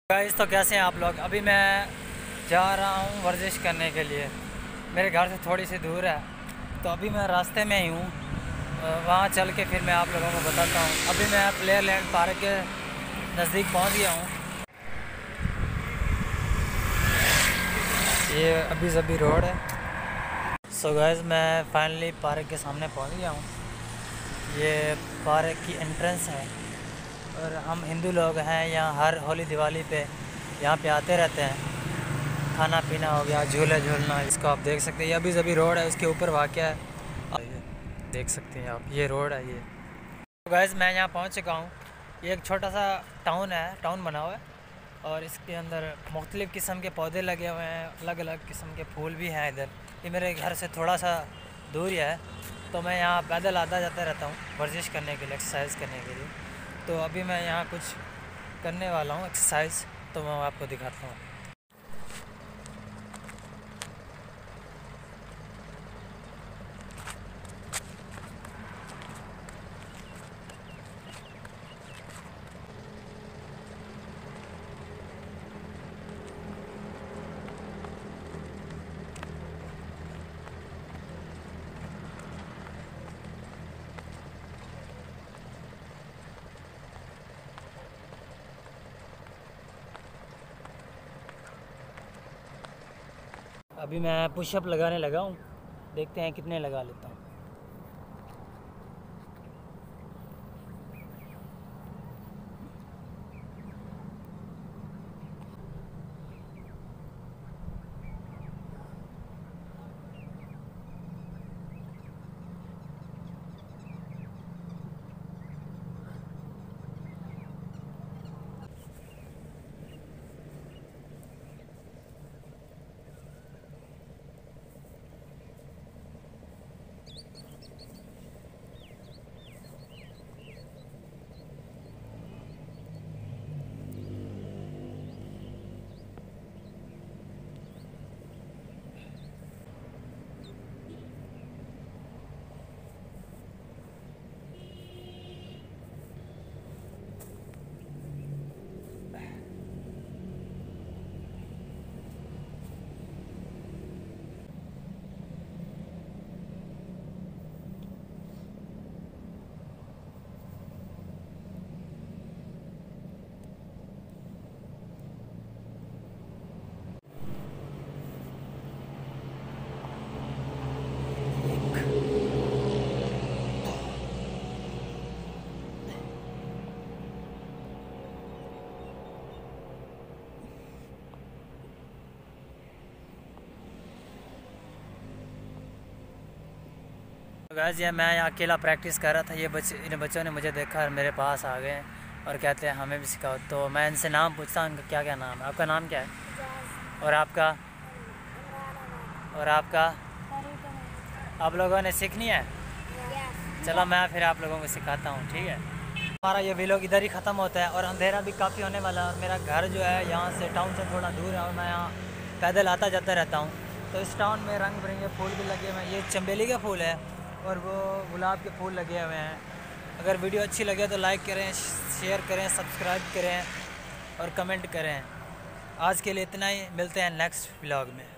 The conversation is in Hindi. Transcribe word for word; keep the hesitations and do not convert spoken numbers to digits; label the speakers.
Speaker 1: गाइस तो कैसे हैं आप लोग। अभी मैं जा रहा हूँ वर्जिश करने के लिए। मेरे घर से थोड़ी सी दूर है, तो अभी मैं रास्ते में ही हूँ। वहाँ चल के फिर मैं आप लोगों को बताता हूँ। अभी मैं प्लेयर लैंड पार्क के नज़दीक पहुँच गया हूँ। ये अभी ज़बी रोड है। सो गाइस मैं फाइनली पार्क के सामने पहुँच गया हूँ। ये पार्क की एंट्रेंस है और हम हिंदू लोग हैं, यहाँ हर होली दिवाली पे यहाँ पे आते रहते हैं। खाना पीना हो गया, झूले झूलना, इसको आप देख सकते हैं। ये अभी ज़बी रोड है, उसके ऊपर वाक़या है, देख सकते हैं आप। ये रोड है ये। तो गाइस मैं यहाँ पहुँच चुका हूँ। ये एक छोटा सा टाउन है, टाउन बना हुआ है और इसके अंदर मुख्तलिफ़ किस्म के पौधे लगे हुए हैं, अलग अलग किस्म के फूल भी हैं इधर। ये मेरे घर से थोड़ा सा दूर ही है, तो मैं यहाँ पैदल आता जाता रहता हूँ वर्जिश करने के लिए, एक्सरसाइज करने के लिए। तो अभी मैं यहाँ कुछ करने वाला हूँ एक्सरसाइज, तो मैं आपको दिखाता हूँ। अभी मैं पुशअप लगाने लगा हूँ, देखते हैं कितने लगा लेता हूँ। गाइस ये मैं यहाँ अकेला प्रैक्टिस कर रहा था। ये बच्चे इन बच्चों ने मुझे देखा और मेरे पास आ गए और कहते हैं हमें भी सिखाओ। तो मैं इनसे नाम पूछता हूँ, इनका क्या क्या नाम है। आपका नाम क्या है? और आपका? और आपका? आप लोगों ने सीखनी है? चलो मैं फिर आप लोगों को सिखाता हूँ, ठीक है। हमारा ये व्लॉग इधर ही ख़त्म होता है और अंधेरा भी काफ़ी होने वाला है। मेरा घर जो है यहाँ से टाउन से थोड़ा दूर है और मैं यहाँ पैदल आता जाता रहता हूँ। तो इस टाउन में रंग बिरंगे फूल भी लगे हुए हैं। ये चमेली का फूल है और वो गुलाब के फूल लगे हुए हैं। अगर वीडियो अच्छी लगे तो लाइक करें, शेयर करें, सब्सक्राइब करें और कमेंट करें। आज के लिए इतना ही, मिलते हैं नेक्स्ट व्लॉग में।